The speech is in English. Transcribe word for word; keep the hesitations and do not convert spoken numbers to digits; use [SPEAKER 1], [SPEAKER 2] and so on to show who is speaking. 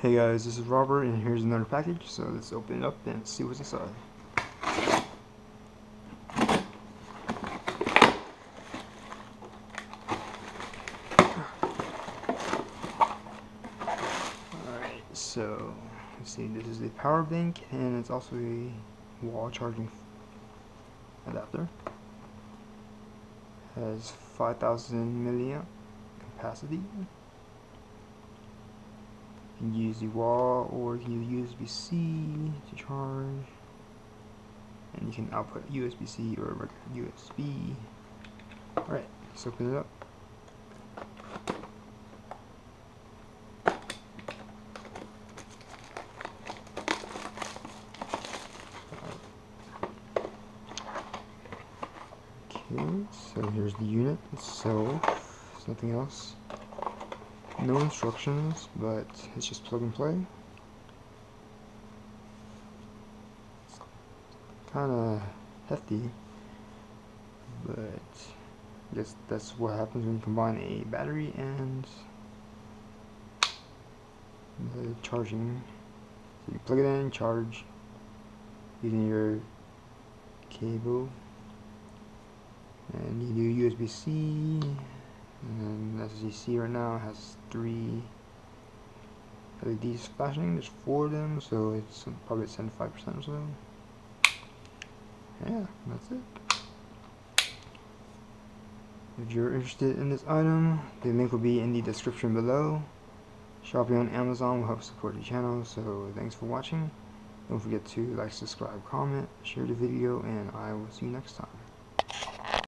[SPEAKER 1] Hey guys, this is Robert, and here's another package, so let's open it up and see what's inside. Alright, so, let's see, this is a power bank, and it's also a wall charging adapter. Has five thousand milliamp capacity. You can use the wall, or you can use U S B C to charge, and you can output U S B C or regular U S B. Alright, let's open it up. Okay, so here's the unit itself. There's nothing else. No instructions, but it's just plug and play. It's kinda hefty, but I guess that's what happens when you combine a battery and the charging. So you plug it in, charge using your cable, and you do U S B C, and as you see right now it has three L E Ds flashing. There's four of them, so it's probably seventy-five percent or so. Yeah, that's it. If you're interested in this item, the link will be in the description below. Shopping on Amazon will help support the channel, so thanks for watching. Don't forget to like, subscribe, comment, share the video, and I will see you next time.